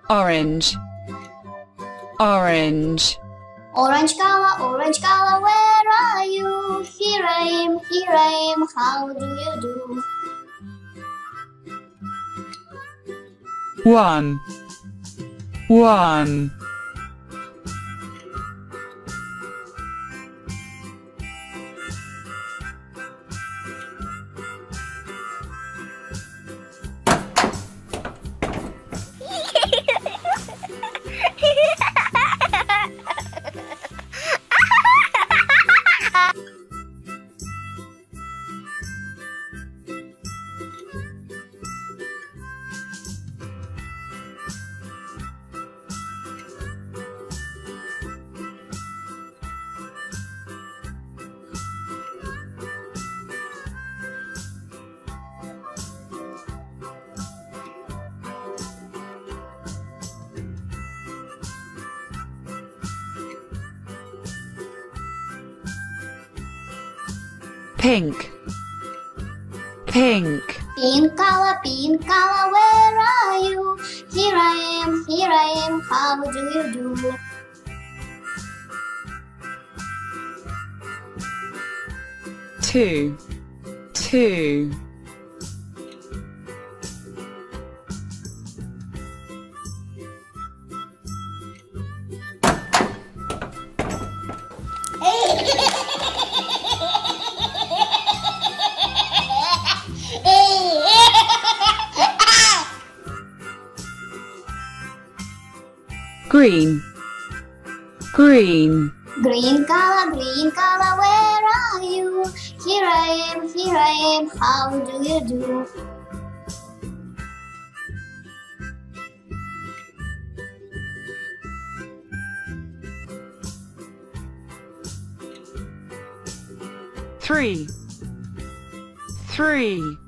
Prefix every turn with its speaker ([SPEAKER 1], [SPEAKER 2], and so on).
[SPEAKER 1] Orange, orange.
[SPEAKER 2] Orange color, where are you? Here I am, how do you do?
[SPEAKER 1] One, one. Pink, pink.
[SPEAKER 2] Pink color, where are you? Here I am, how do you do?
[SPEAKER 1] Two, two. Green, green.
[SPEAKER 2] Green color, where are you? Here I am, how do you do?
[SPEAKER 1] Three, three.